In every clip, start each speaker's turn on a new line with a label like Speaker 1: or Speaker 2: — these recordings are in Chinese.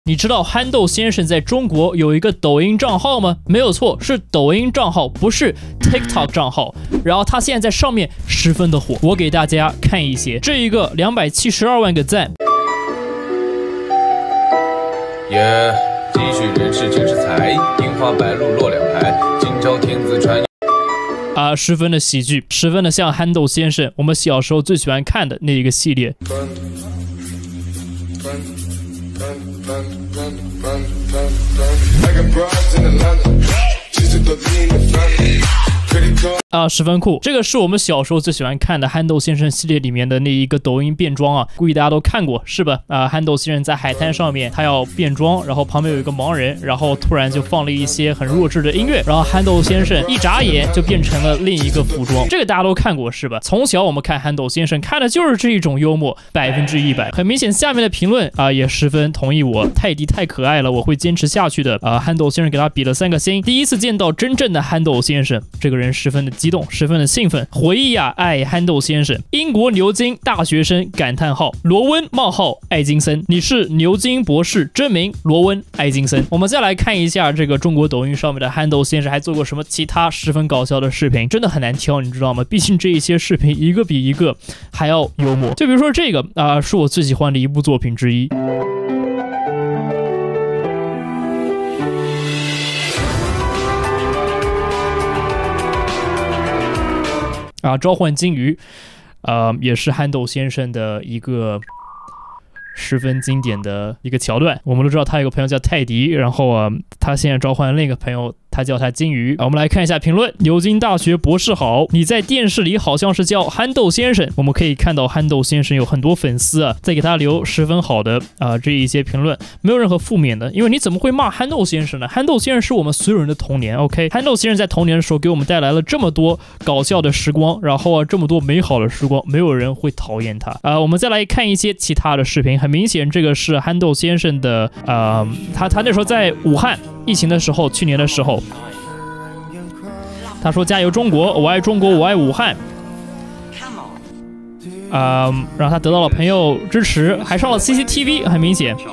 Speaker 1: 你知道憨豆先生在中国有一个抖音账号吗？没有错，是抖音账号，不是 TikTok 账号。然后他现在在上面十分的火，我给大家看一些，这一个272万个赞。
Speaker 2: 耶，继续人世尽是财，樱花白鹭落两排，今朝天子传。
Speaker 1: 十分的喜剧，十分的像憨豆先生，我们小时候最喜欢看的那一个系列。十分酷，这个是我们小时候最喜欢看的憨豆先生系列里面的那一个抖音变装啊，估计大家都看过是吧？憨豆先生在海滩上面，他要变装，然后旁边有一个盲人，然后突然就放了一些很弱智的音乐，然后憨豆先生一眨眼就变成了另一个服装，这个大家都看过是吧？从小我们看憨豆先生看的就是这一种幽默，100%。很明显，下面的评论也十分同意我，泰迪太可爱了，我会坚持下去的。憨豆先生给他比了3个星。第一次见到真正的憨豆先生，这个人十分的激动，十分的兴奋。回忆啊，爱憨豆先生。英国牛津大学生感叹号，罗温冒号艾金森，你是牛津博士，真名罗温艾金森。我们再来看一下这个中国抖音上面的憨豆先生还做过什么其他十分搞笑的视频，真的很难挑，你知道吗？毕竟这一些视频一个比一个还要幽默。就比如说这个是我最喜欢的一部作品之一。召唤金鱼，也是憨豆先生的一个十分经典的一个桥段。我们都知道他有个朋友叫泰迪，然后他现在召唤另一个朋友，他叫他金鱼。我们来看一下评论。牛津大学博士好，你在电视里好像是叫憨豆先生。我们可以看到憨豆先生有很多粉丝在给他留十分好的这一些评论，没有任何负面的。因为你怎么会骂憨豆先生呢？憨豆先生是我们所有人的童年 ，OK？ 憨豆先生在童年的时候给我们带来了这么多搞笑的时光，然后这么多美好的时光，没有人会讨厌他。我们再来看一些其他的视频，很明显这个是憨豆先生的他那时候在武汉疫情的时候，去年的时候，他说加油中国，我爱中国，我爱武汉。让他得到了朋友支持，还上了 CCTV， 很明显。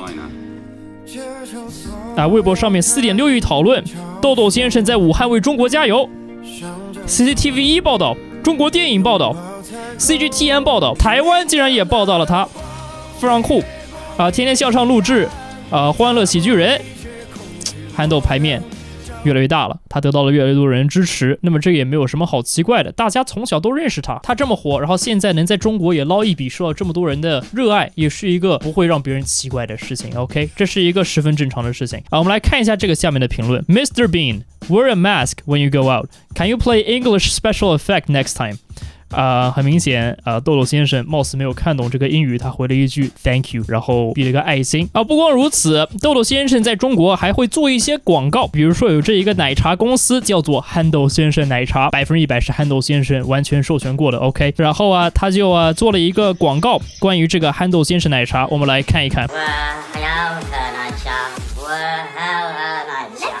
Speaker 1: 微博上面4.6亿讨论，豆豆先生在武汉为中国加油。CCTV1 报道，中国电影报道 ，CGTN 报道，台湾竟然也报道了他，非常酷。天天向上录制，欢乐喜剧人，憨豆牌面越来越大了，他得到了越来越多人支持，那么这个也没有什么好奇怪的，大家从小都认识他，他这么火，然后现在能在中国也捞一笔，受到这么多人的热爱，也是一个不会让别人奇怪的事情 ，OK， 这是一个十分正常的事情。我们来看一下这个下面的评论 ，Mr. Bean wear a mask when you go out. Can you play English special effect next time? 很明显，豆豆先生貌似没有看懂这个英语，他回了一句 Thank you， 然后比了个爱心。不光如此，豆豆先生在中国还会做一些广告，比如说有这一个奶茶公司叫做憨豆先生奶茶，100%是憨豆先生完全授权过的 ，OK。然后他就做了一个广告，关于这个憨豆先生奶茶，我们来看一看。我还要喝奶茶，我还要喝奶茶。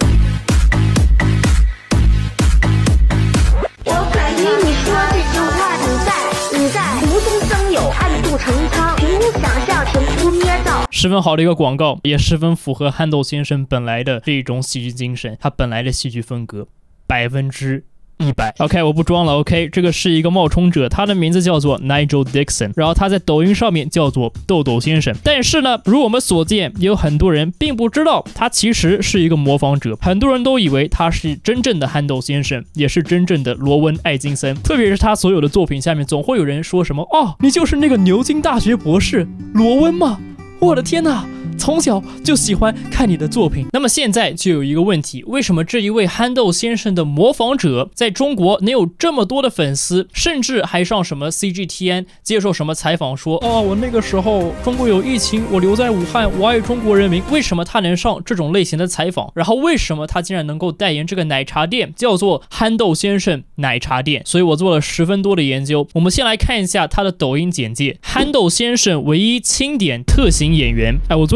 Speaker 3: 你说这句话你在无中生有，暗度陈仓，凭空想象，凭空捏造。
Speaker 1: 十分好的一个广告，也十分符合憨豆先生本来的这种喜剧精神，他本来的戏剧风格100%。OK， 我不装了 OK， 这个是一个冒充者，他的名字叫做 Nigel Dixon， 然后他在抖音上面叫做豆豆先生。但是呢，如我们所见，也有很多人并不知道他其实是一个模仿者，很多人都以为他是真正的憨豆先生，也是真正的罗温艾金森。特别是他所有的作品下面总会有人说什么你就是那个牛津大学博士罗温吗？我的天哪！从小就喜欢看你的作品。那么现在就有一个问题，为什么这一位憨豆先生的模仿者在中国能有这么多的粉丝，甚至还上什么 CGTN 接受什么采访说我那个时候中国有疫情，我留在武汉，我爱中国人民。为什么他能上这种类型的采访？然后为什么他竟然能够代言这个奶茶店，叫做憨豆先生奶茶店？所以我做了十分多的研究。我们先来看一下他的抖音简介。憨豆先生唯一钦点特型演员。我做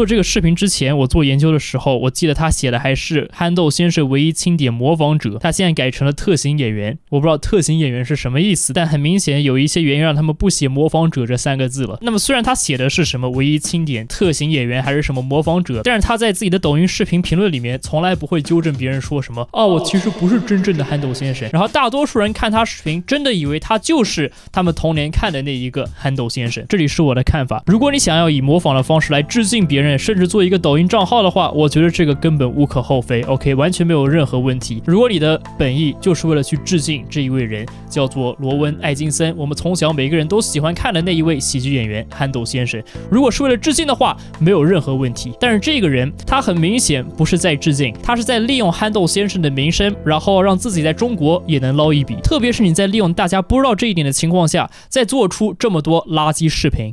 Speaker 1: 这个视频之前，我做研究的时候，我记得他写的还是憨豆先生唯一钦点模仿者，他现在改成了特型演员。我不知道特型演员是什么意思，但很明显有一些原因让他们不写模仿者这3个字了。那么虽然他写的是什么唯一钦点特型演员还是什么模仿者，但是他在自己的抖音视频评论里面从来不会纠正别人说什么我其实不是真正的憨豆先生。然后大多数人看他视频真的以为他就是他们童年看的那一个憨豆先生。这里是我的看法，如果你想要以模仿的方式来致敬别人，甚至做一个抖音账号的话，我觉得这个根本无可厚非 OK， 完全没有任何问题。如果你的本意就是为了去致敬这一位人，叫做罗温·艾金森，我们从小每个人都喜欢看的那一位喜剧演员憨豆先生，如果是为了致敬的话，没有任何问题。但是这个人他很明显不是在致敬，他是在利用憨豆先生的名声，然后让自己在中国也能捞一笔。特别是你在利用大家不知道这一点的情况下，再做出这么多垃圾视频。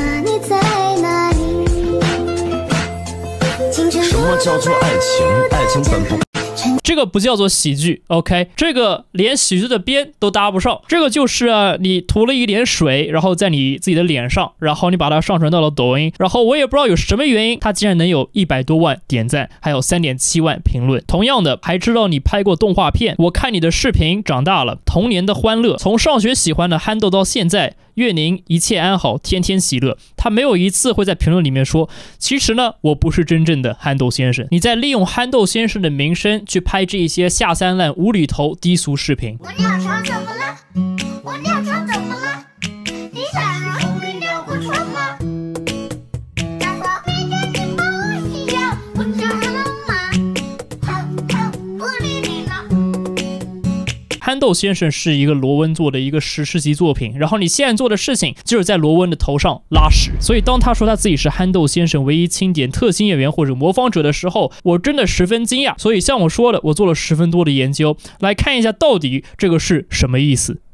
Speaker 4: 什么叫做爱情？爱情本不。
Speaker 1: 这个不叫做喜剧 ，OK， 这个连喜剧的边都搭不上。这个就是你涂了一点水，然后在你自己的脸上，然后你把它上传到了抖音，然后我也不知道有什么原因，它竟然能有100多万点赞，还有3.7万评论。同样的，还知道你拍过动画片，我看你的视频长大了，童年的欢乐，从上学喜欢的憨豆到现在。愿您一切安好，天天喜乐。他没有一次会在评论里面说，其实呢，我不是真正的憨豆先生。你在利用憨豆先生的名声去拍这一些下三滥、无厘头、低俗视频。
Speaker 5: 我尿床怎么了？我尿床怎么了？你想让我没尿过床吗？大宝贝跟你帮我一样，我叫什么妈？不理你了。
Speaker 1: 憨豆先生是一个罗温做的一个史诗级作品，然后你现在做的事情就是在罗温的头上拉屎。所以当他说他自己是憨豆先生唯一钦点特型演员或者模仿者的时候，我真的十分惊讶。所以像我说的，我做了10分多的研究，来看一下到底这个是什么意思。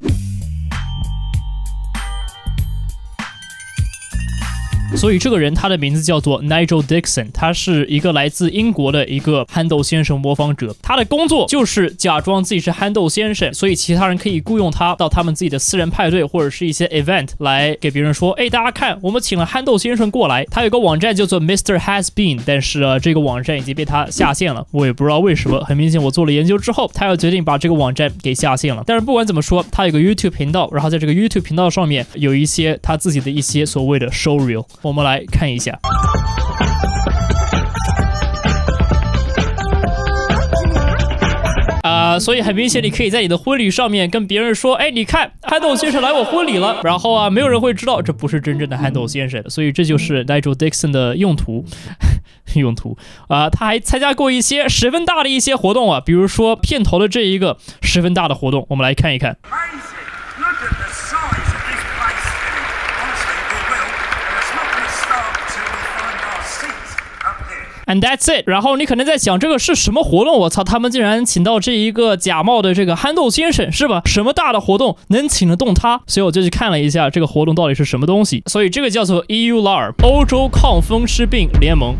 Speaker 1: 所以这个人他的名字叫做 Nigel Dixon， 他是一个来自英国的一个憨豆先生模仿者。他的工作就是假装自己是憨豆先生，所以其他人可以雇佣他到他们自己的私人派对或者是一些 event 来给别人说，大家看，我们请了憨豆先生过来。他有个网站叫做 Mr. Has Been， 但是这个网站已经被他下线了，我也不知道为什么。很明显我做了研究之后，他要决定把这个网站给下线了。但是不管怎么说，他有个 YouTube 频道，然后在这个 YouTube 频道上面有一些他自己的一些所谓的 show reel，我们来看一下。所以很明显，你可以在你的婚礼上面跟别人说，你看憨豆先生来我婚礼了，然后没有人会知道这不是真正的憨豆先生，所以这就是 Nigel Dixon 的用途。他还参加过一些十分大的一些活动比如说片头的这一个十分大的活动，我们来看一看。And that's it。然后你可能在想这个是什么活动？我操，他们竟然请到这一个假冒的这个憨豆先生是吧？什么大的活动能请得动他？所以我就去看了一下这个活动到底是什么东西。所以这个叫做 EULAR 欧洲抗风湿病联盟。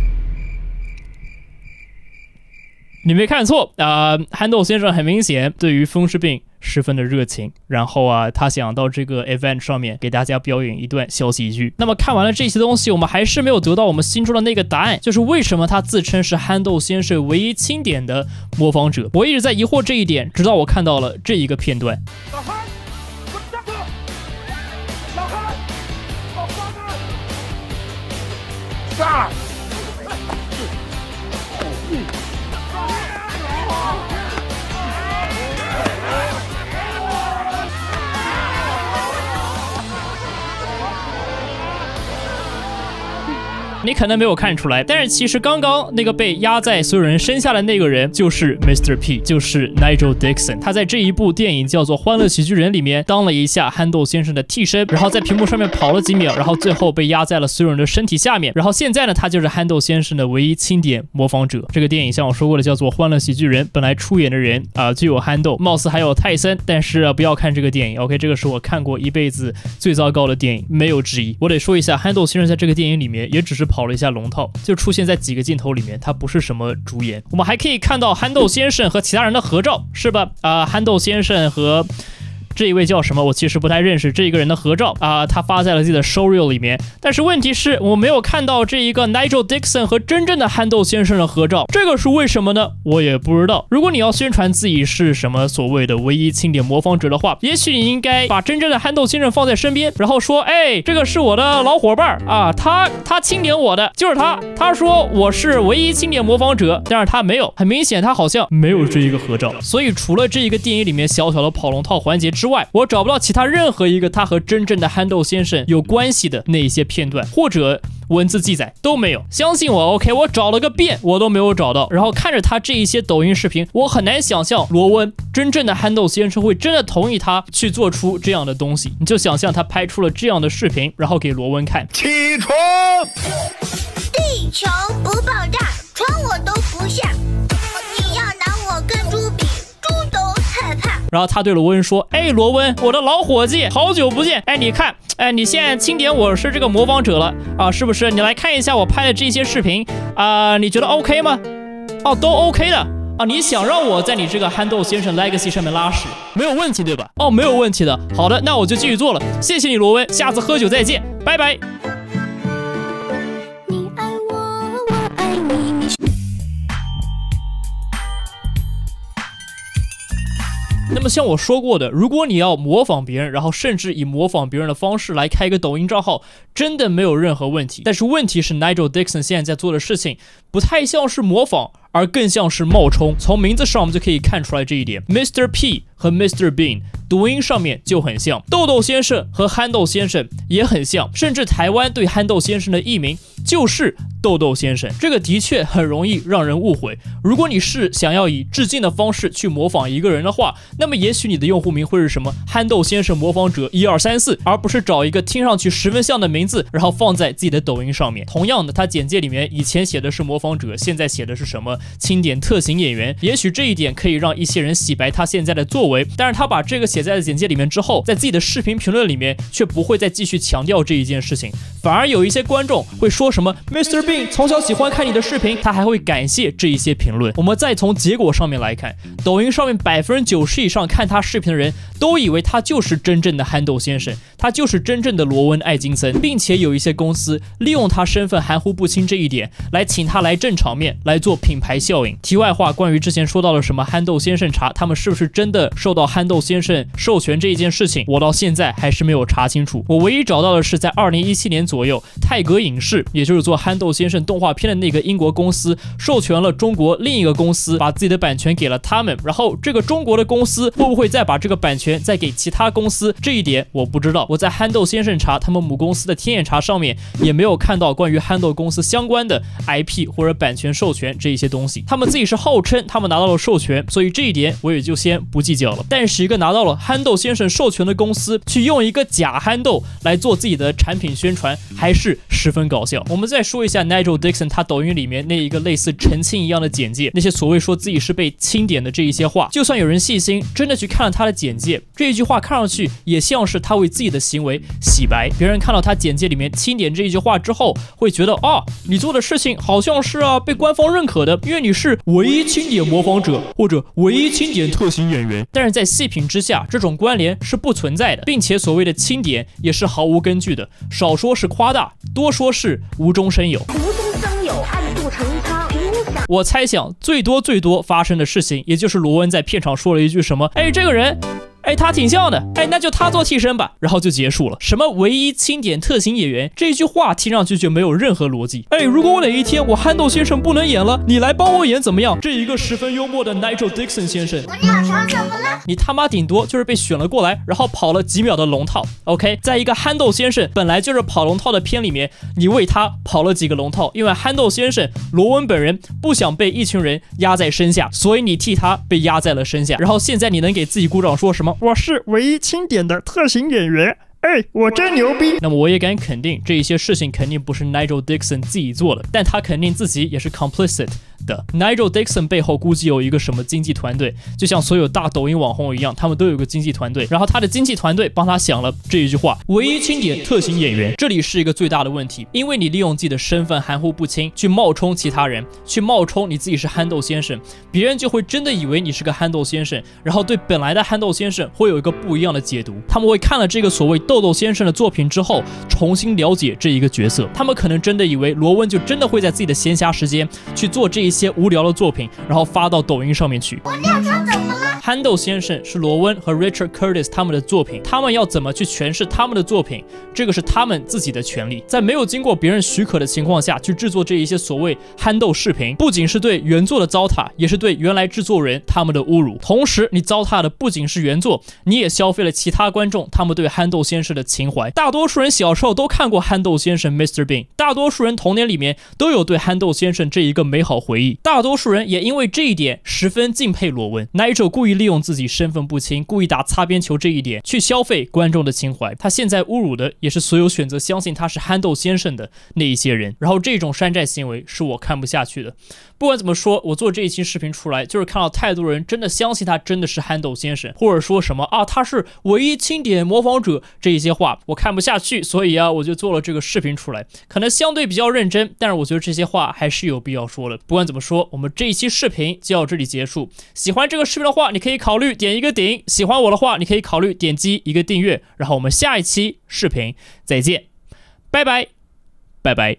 Speaker 1: 你没看错憨豆先生很明显对于风湿病十分的热情，然后他想到这个 event 上面给大家表演一段小喜剧。那么看完了这些东西，我们还是没有得到我们心中的那个答案，就是为什么他自称是憨豆先生唯一钦点的模仿者。我一直在疑惑这一点，直到我看到了这一个片段。
Speaker 6: 老憨，我大哥，老憨，老憨子，杀！
Speaker 1: 你可能没有看出来，但是其实刚刚那个被压在所有人身下的那个人就是 Mr. P， 就是 Nigel Dixon。他在这一部电影叫做《欢乐喜剧人》里面当了一下憨豆先生的替身，然后在屏幕上面跑了几秒，然后最后被压在了所有人的身体下面。然后现在呢，他就是憨豆先生的唯一钦点模仿者。这个电影像我说过的叫做《欢乐喜剧人》，本来出演的人就有憨豆，貌似还有泰森，但是不要看这个电影 ，OK， 这个是我看过一辈子最糟糕的电影，没有之一。我得说一下，憨豆先生在这个电影里面也只是跑了一下龙套，就出现在几个镜头里面，他不是什么主演。我们还可以看到憨豆先生和其他人的合照，是吧？憨豆先生和这一位叫什么？我其实不太认识这一个人的合照啊，他发在了自己的 showreel 里面。但是问题是我没有看到这一个 Nigel Dixon 和真正的憨豆先生的合照，这个是为什么呢？我也不知道。如果你要宣传自己是什么所谓的唯一清点模仿者的话，也许你应该把真正的憨豆先生放在身边，然后说，哎，这个是我的老伙伴啊，他清点我的，就是他说我是唯一清点模仿者，但是他没有，很明显他好像没有这一个合照。所以除了这一个电影里面小小的跑龙套环节之外，我找不到其他任何一个他和真正的憨豆先生有关系的那一些片段或者文字记载都没有。相信我 ，OK， 我找了个遍，我都没有找到。然后看着他这一些抖音视频，我很难想象罗温真正的憨豆先生会真的同意他去做出这样的东西。你就想象他拍出了这样的视频，然后给罗温看。
Speaker 6: 起床！
Speaker 5: 地球不爆炸，床我都不下。你要拿我跟猪比，猪都害怕。
Speaker 1: 然后他对罗温说：“哎，罗温，我的老伙计，好久不见。哎，你看，哎，你现在清点我是这个模仿者了啊，是不是？你来看一下我拍的这些视频啊，你觉得 OK 吗？哦，都 OK 的。”啊，你想让我在你这个憨豆先生 Legacy 上面拉屎，没有问题对吧？哦，没有问题的。好的，那我就继续做了。谢谢你，罗温，下次喝酒再见，拜拜。
Speaker 5: 你爱我，我爱你。
Speaker 1: 那么像我说过的，如果你要模仿别人，然后甚至以模仿别人的方式来开一个抖音账号，真的没有任何问题。但是问题是 Nigel Dixon 现在在做的事情不太像是模仿，而更像是冒充。从名字上我们就可以看出来这一点。Mr. P 和 Mr. Bean 读音上面就很像，豆豆先生和憨豆先生也很像，甚至台湾对憨豆先生的译名就是豆豆先生，这个的确很容易让人误会。如果你是想要以致敬的方式去模仿一个人的话，那么也许你的用户名会是什么憨豆先生模仿者1234，而不是找一个听上去十分像的名字，然后放在自己的抖音上面。同样的，他简介里面以前写的是模仿者，现在写的是什么清点特型演员，也许这一点可以让一些人洗白他现在的作为，但是他把这个写在了简介里面之后，在自己的视频评论里面却不会再继续强调这一件事情，反而有一些观众会说什么 Mr. Bean 从小喜欢看你的视频，他还会感谢这一些评论。我们再从结果上面来看，抖音上面90%以上看他视频的人都以为他就是真正的憨豆先生，他就是真正的罗温·艾金森，并且有一些公司利用他身份含糊不清这一点来请他来正场面来做品牌效应。题外话，关于之前说到了什么憨豆先生茶，他们是不是真的受到憨豆先生授权这一件事情，我到现在还是没有查清楚。我唯一找到的是在2017年左右，泰格影视，也就是做憨豆先生动画片的那个英国公司，授权了中国另一个公司，把自己的版权给了他们，然后这个中国的公司会不会再把这个版权再给其他公司，这一点我不知道。我在憨豆先生茶他们母公司的天眼查上面也没有看到关于憨豆公司相关的 IP 或者版权授权这一些东西，他们自己是号称他们拿到了授权，所以这一点我也就先不计较了。但是一个拿到了憨豆先生授权的公司去用一个假憨豆来做自己的产品宣传，还是十分搞笑。我们再说一下 Nigel Dixon 他抖音里面那一个类似澄清一样的简介，那些所谓说自己是被清点的这一些话，就算有人细心真的去看了他的简介，这一句话看上去也像是他为自己的行为洗白。别人看到他简介里面清点这一句话之后，会觉得啊，你做的事情好像是被官方认可的，因为你是唯一清点模仿者或者唯一清点特型演员。但是在细品之下，这种关联是不存在的，并且所谓的清点也是毫无根据的，少说是夸大，多说是无中生有。
Speaker 3: 无中生有，暗度陈仓，评估想。
Speaker 1: 我猜想最多发生的事情，也就是罗温在片场说了一句什么，哎，这个人哎，他挺像的，哎，那就他做替身吧，然后就结束了。什么唯一清点特型演员，这一句话听上去就没有任何逻辑。哎，如果我哪一天我憨豆先生不能演了，你来帮我演怎么样？这一个十分幽默的 Nigel Dixon 先生，
Speaker 5: 我尿床怎么了？
Speaker 1: 你他妈顶多就是被选了过来，然后跑了几秒的龙套 ，OK， 在一个憨豆先生本来就是跑龙套的片里面，你为他跑了几个龙套，因为憨豆先生罗温本人不想被一群人压在身下，所以你替他被压在了身下，然后现在你能给自己鼓掌说什么？
Speaker 7: 我是唯一清点的特型演员，哎，我真牛逼！
Speaker 1: 那么我也敢肯定，这一些事情肯定不是 Nigel Dixon 自己做的，但他肯定自己也是 complicit 的。Nigel Dixon 背后估计有一个什么经纪团队，就像所有大抖音网红一样，他们都有个经纪团队，然后他的经纪团队帮他想了这一句话：唯一清点特型演员。这里是一个最大的问题，因为你利用自己的身份含糊不清去冒充其他人，去冒充你自己是憨豆先生，别人就会真的以为你是个憨豆先生，然后对本来的憨豆先生会有一个不一样的解读。他们会看了这个所谓豆豆先生的作品之后，重新了解这一个角色，他们可能真的以为罗温就真的会在自己的闲暇时间去做这一些无聊的作品，然后发到抖音上面去。
Speaker 5: 我尿床怎么了？
Speaker 1: 憨豆先生是罗温和 Richard Curtis 他们的作品，他们要怎么去诠释他们的作品，这个是他们自己的权利。在没有经过别人许可的情况下去制作这一些所谓憨豆视频，不仅是对原作的糟蹋，也是对原来制作人他们的侮辱。同时你糟蹋的不仅是原作，你也消费了其他观众他们对憨豆先生的情怀。大多数人小时候都看过憨豆先生 Mr. Bean， 大多数人童年里面都有对憨豆先生这一个美好回忆，大多数人也因为这一点十分敬佩罗温。Nigel 故意利用自己身份不清，故意打擦边球这一点去消费观众的情怀，他现在侮辱的也是所有选择相信他是憨豆先生的那一些人，然后这种山寨行为是我看不下去的。不管怎么说，我做这一期视频出来，就是看到太多人真的相信他真的是憨豆先生，或者说什么啊他是唯一清点模仿者这一些话，我看不下去，所以啊我就做了这个视频出来，可能相对比较认真，但是我觉得这些话还是有必要说的。不管怎么说，我们这一期视频就到这里结束。喜欢这个视频的话，你可以考虑点一个顶；喜欢我的话，你可以考虑点击一个订阅。然后我们下一期视频再见，拜拜，拜拜。